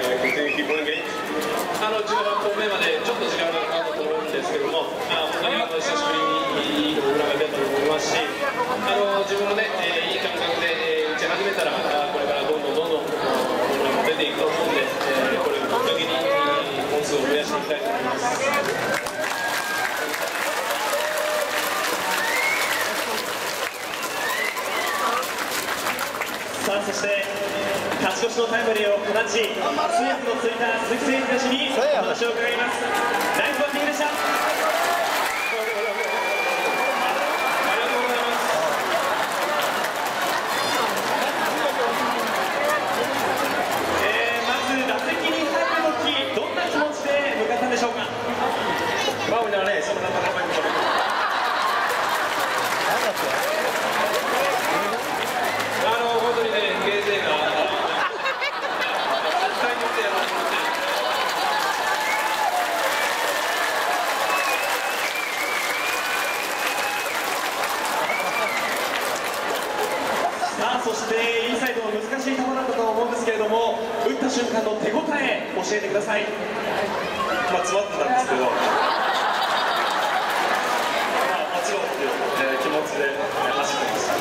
18本目までちょっと時間がかかったと思うんですけども、本当に久しぶりにいいところが出たと思いますし、自分のね、いい感覚で打ち始めたら、これからどんどんホームランも出ていくと思うんで、これをきっかけに本数を増やしていきたいと思います。 さあ、そして勝ち越しのタイムリーを放ち、通訳のついた鈴木誠也選手にお話を伺います。ナイスバッティングでした。まず打席に入るとき、どんな気持ちで向かったんでしょうか。マウンドはね、そんな高いところ。 本当にね、ゲーセンがそしてインサイドの難しい球だったと思うんですけれども、打った瞬間の手応え教えてください。 詰まってたんですけど、もちろんっていう気持ちで走ってました。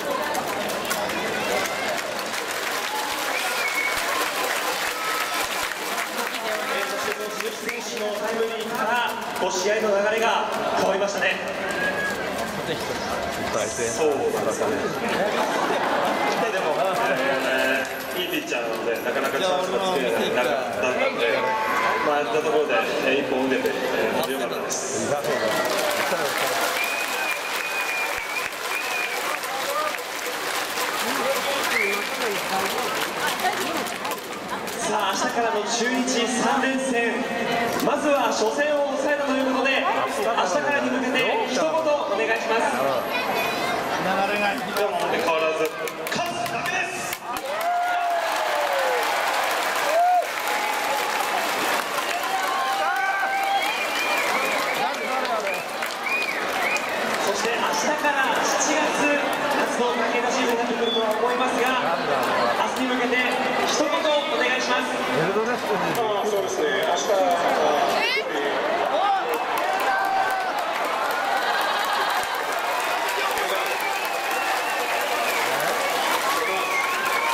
そして鈴木選手のタイムリーから試合の流れが変わりましたね。 そうなんですかね。でも、いいピッチャーなので、なかなかチャンスが作れなかったんで、やったところで一本打てて、よかったです。 さあ、明日からの中日3連戦、まずは初戦を抑えたということで、明日からに向けて一言お願いします。 変わらず勝つだけです。 そして明日から7月、夏の武田シーズンになってくるとは思いますが、明日に向けて一言お願いします。 そうですね、明日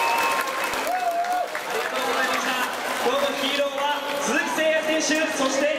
今日のヒーローは鈴木誠也選手、そして